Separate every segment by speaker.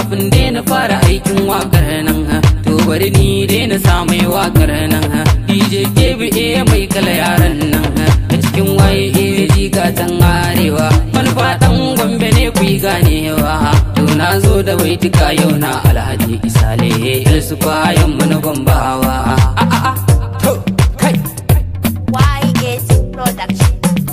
Speaker 1: kafin dai na fara aikin wakar nan to bari ni dai na sa mai wakar nan DJ KBA mai kala yaran nan a cikin waye jigatan arewa manufa dan Gombe ne ku ganewa to na zo da baitika yau na Alhaji Isale su bayan mu na Gombawa to kai
Speaker 2: YS Production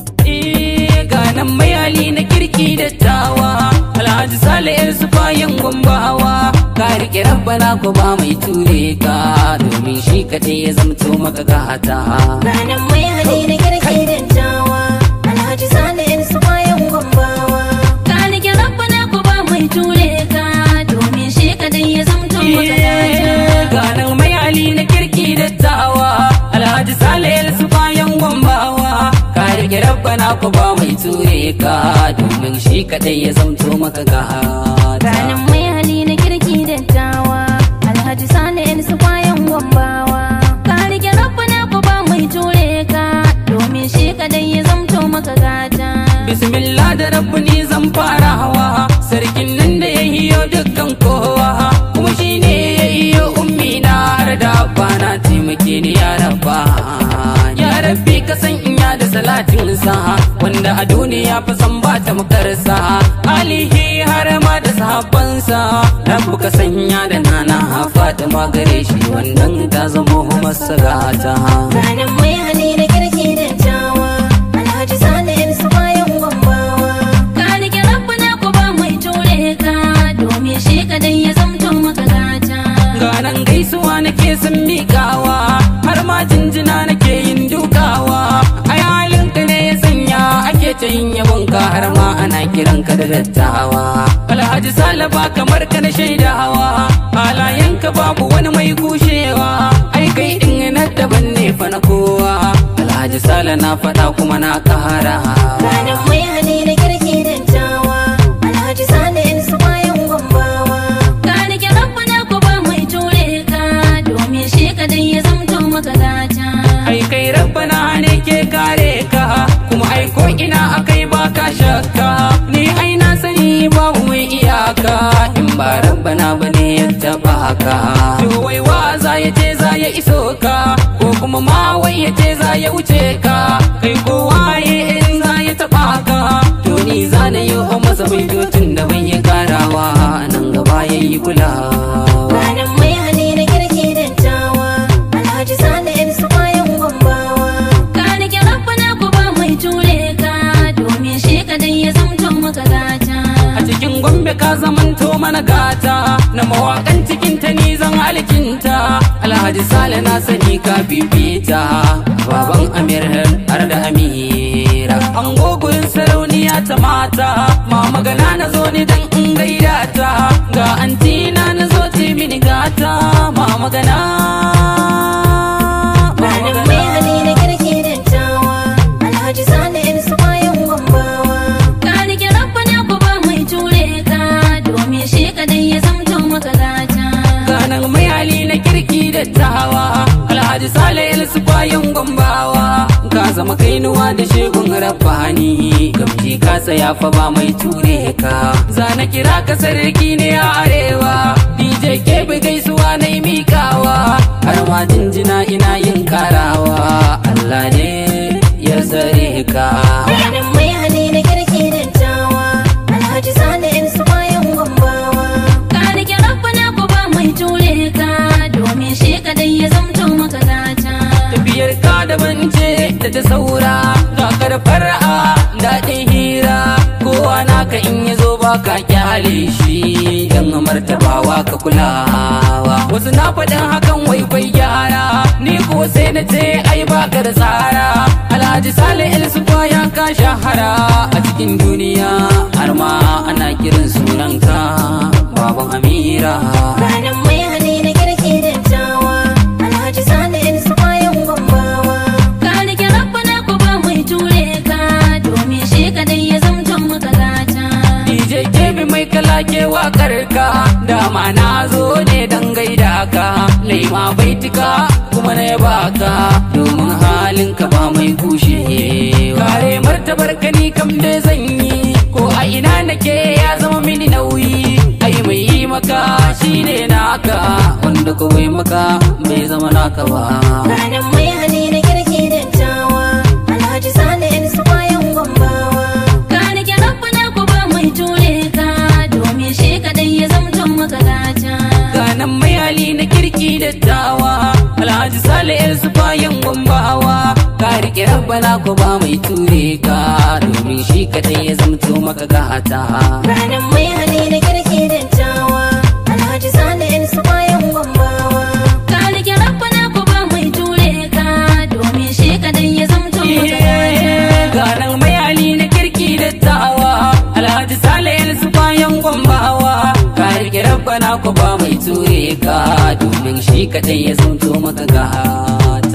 Speaker 1: ganan mai hali na kirki da tawa Alhaji Sale su bayan Gombawa ka rike rabbana ko ba mai ture ka domin shi kadai ya zamto maka gata
Speaker 2: ganan mai hali na kirki da tawa Alhaji Sale su bayan Gombawa ka rike rabbana ko ba mai ture ka domin shi kadai ya zamto maka gata
Speaker 1: ganan mai hali na kirki da tawa Alhaji Sale su bayan Gombawa ka rike rabbana ko ba mai ture ka domin shi kadai ya zamto maka gata
Speaker 2: ganan mai hali na kirki da tawa Alhaji Sale su bayan Gombawa ka rike rabbana ko ba mai ture ka domin shi kadai ya zamto maka gata
Speaker 1: bismillah da rabbu ni zan fara hawa sarkin nan da ya hiyo dukkan kowa kuma shine ya hiyo ummi na har da bana taimake ni ya rabbi ka san inya da salatin sa wanda a duniya fa san ba ta makarsa alihi har ma da sahabban sa rabbu ka sanya da nana Fatima gare shi wannan ta zama masa gata
Speaker 2: ganan mai hali na kirki da tawa Alhaji Sale su bayan Gombawa ka rike rabbana ko ba mai ture ka domin shi kadai ya zamto maka gata
Speaker 1: ganan gaisuwa nake son miƙawa har ma jinjina nake yin dukawa ai halinka ne ya sanya ake ta yin yabonka har ma ana kiranka da dattawa Alhaji Sale ba kamar ka na shaidawa halayenka babu wani mai kushewa ai kai din na daban ne fa na kowa Alhaji Sale na faɗa kuma na ƙara
Speaker 2: ganan mai hali na kirki da tawa Alhaji Sale su bayan Gombawa ka rike rabbana ko ba mai ture ka domin shi kadai ya zamto maka gata
Speaker 1: ai kai rabbana ne ke kare ka kuma ai ko ina akai baka shakka ni ai na sani babu mai iyaka in ba rabbana bane ya taba ka to wai wa za ya ce za ya iso ka ko kuma ma wai ya ce za ya wuce ka kai ko waye in za ya taba ka to ni za na yi masa baitocin da bai yi karawa nan gaba yayi kula
Speaker 2: ganan mai hali na kirki da tawa Alhaji Sale su bayan Gombawa ka rike rabbana ko ba mai ture ka domin shi kadai ya zamto maka gata
Speaker 1: a cikin Gombe ka zamanto mana gata na mawakan cikin ta ni zan alkinta Alhaji Sale na sani ka bibita baban Amir har da Amira an gogurin sarauniya ta mata ma magana na zo ne dan in gaida ta ga antina na zo ce mini gata ma magana
Speaker 2: ganan mai hali na kirki da tawa Alhaji Sale su bayan Gombawa ka rike rabbana ko ba mai ture ka domin shi kadai ya zamto maka gata
Speaker 1: ganan mai hali na kirki da tawa Alhaji Sale su bayan Gombawa ka zama kainuwa da shegun rabbani gamji ka tsaya fa ba mai ture ka zana kira ka sarki ne a arewa DJ KB gaisuwa na yi mikawa har ma jinjina ina yin karawa Allah ne ya tsare ka
Speaker 2: ganan mai hali na kirki da tawa Alhaji Sale su bayan Gombawa ka rike rabbana ko ba mai ture ka domin shi kadai ya zamto maka gata
Speaker 1: tafiyar ka daban ce da ta saura ga karfar a daɗin hira kowa naka in ya zo ba ka kyale shi dan martabawa ka kulawa wasu na faɗin hakan wai bai gyara ni ko sai na ce ai baka da tsara Alhaji Sale su baya ka shahara a cikin duniya har ma ana kiran sunanka baban Amira
Speaker 2: ganan mai hali na kirki da tawa Alhaji Sale su bayan Gombawa ka rike rabbana ko ba mai ture ka domin shi kadai ya zamto maka gata
Speaker 1: DJ KB mai kala ke wakar ka dama na zo ne dan gaida ka laima baitika kuma na yaba ka domin halinka ba mai kushe kare martabar ka ni kam da zan yi ko a ina nake ya zama mini nauyi ai mai yi maka wanda ko bai maka bai zama naka ba.
Speaker 2: Ganin mai hali na kirki dattawa Alhaji Sani yan su bayan Gombawa. Ka rike rabbana ku ba mai ture ka domin shi kadai ya zamto maka gata.
Speaker 1: Ganin mai hali na kirki dattawa Alhaji Sale yan su bayan Gombawa. Ka rike rabbana ku ba mai ture ka domin shi kadai ya zamto maka gata.
Speaker 2: Ganin mai hali na kirki dattawa Alhaji Sani yan su bayan Gombawa. Ka rike rabbana ku ba mai ture ka domin shi kadai ya zamto maka gata.
Speaker 1: Ganin mai hali na kirki dattawa Alhaji Sale yan su bayan Gombawa. Ka rike rabbana ku ba mai ture ka domin shi kadai ya zamto maka gata.